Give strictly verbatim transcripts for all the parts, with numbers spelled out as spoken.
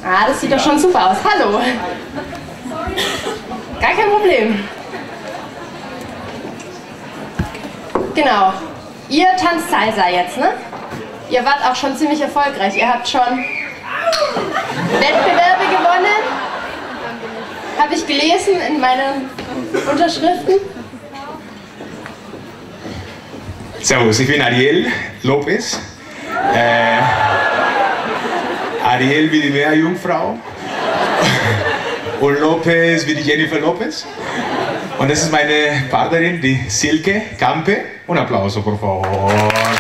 Ah, das sieht doch schon super aus. Hallo. Gar kein Problem. Genau. Ihr tanzt Salsa jetzt, ne? Ihr wart auch schon ziemlich erfolgreich. Ihr habt schon Wettbewerbe gewonnen. Habe ich gelesen in meinen Unterschriften. Servus, ich bin Ariel Lopez. Äh, Ariel wie die Meerjungfrau. Und Lopez wie die Jennifer Lopez. Und das ist meine Partnerin, die Silke Campe. Un applauso, por favor.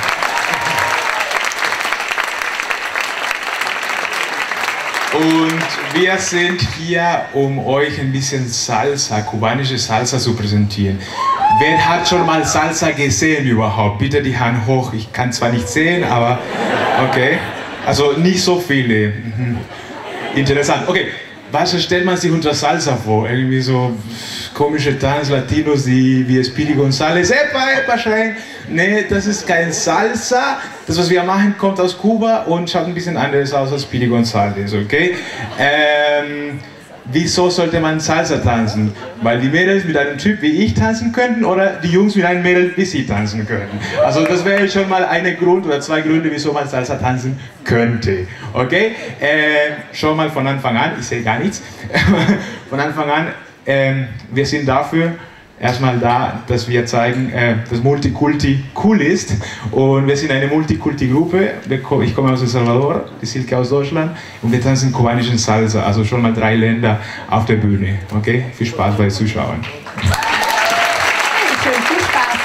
Und wir sind hier, um euch ein bisschen Salsa, kubanische Salsa zu präsentieren. Wer hat schon mal Salsa gesehen überhaupt? Bitte die Hand hoch. Ich kann zwar nicht sehen, aber okay. Also nicht so viele. Mhm. Interessant. Okay, was stellt man sich unter Salsa vor? Irgendwie so komische Tanz, Latinos, die wie Speedy González, epa, epa, schreien. Nee, das ist kein Salsa. Das, was wir machen, kommt aus Kuba und schaut ein bisschen anders aus als Speedy González, okay? Ähm, wieso sollte man Salsa tanzen? Weil die Mädels mit einem Typ wie ich tanzen könnten oder die Jungs mit einem Mädel wie sie tanzen könnten. Also das wäre schon mal ein Grund oder zwei Gründe, wieso man Salsa tanzen könnte, okay? Äh, schon mal von Anfang an, ich sehe gar nichts, von Anfang an, äh, wir sind dafür, erstmal da, dass wir zeigen, äh, dass Multikulti cool ist. Und wir sind eine Multikulti-Gruppe. Ich komme aus El Salvador, die Silke aus Deutschland. Und wir tanzen kubanischen Salsa, also schon mal drei Länder auf der Bühne. Okay? Viel Spaß bei den Zuschauern. Dankeschön, viel Spaß.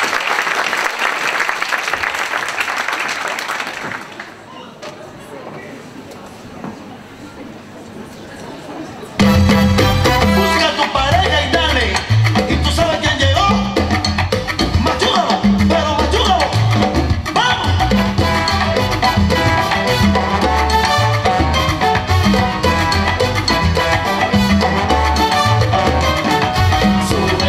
So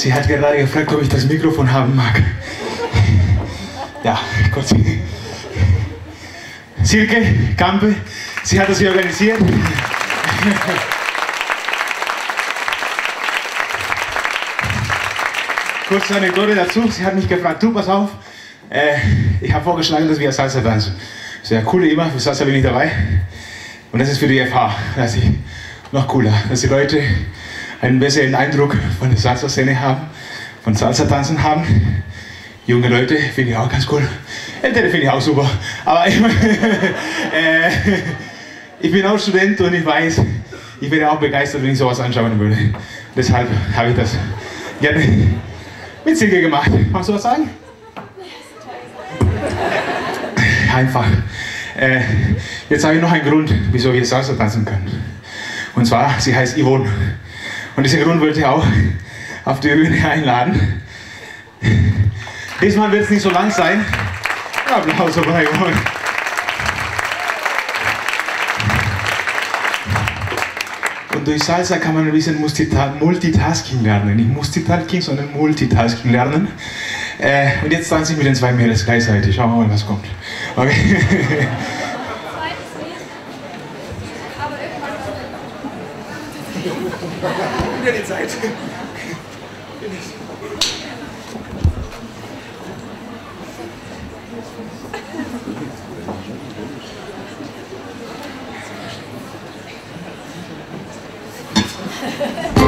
Sie hat gerade gefragt, ob ich das Mikrofon haben mag. Ja, kurz. Silke Kampe, sie hat das hier organisiert. Kurze Anekdote dazu, sie hat mich gefragt, du, pass auf, äh, ich habe vorgeschlagen, dass wir Salsa tanzen. Sehr cool immer, für Salsa bin ich dabei. Und das ist für die F H, dass ich noch cooler, dass die Leute einen besseren Eindruck von der Salsa-Szene haben, von Salsa-Tanzen haben. Junge Leute finde ich auch ganz cool. Ältere finde ich auch super. Aber ich, äh, ich bin auch Student und ich weiß, ich wäre auch begeistert, wenn ich sowas anschauen würde. Deshalb habe ich das gerne mit Silke gemacht. Magst du was sagen? Einfach. Äh, jetzt habe ich noch einen Grund, wieso wir Salsa tanzen können. Und zwar, sie heißt Yvonne. Und diesen Grund wollte ich auch auf die Bühne einladen. Diesmal wird es nicht so lang sein. Applaus für Yvonne. Und durch Salsa kann man ein bisschen Multitasking lernen. Nicht Multitasking, sondern Multitasking lernen. Äh, und jetzt tanze ich mit den zwei Mädels gleichzeitig. Schauen wir mal, was kommt. Okay. Wieder die Zeit. Ha ha ha.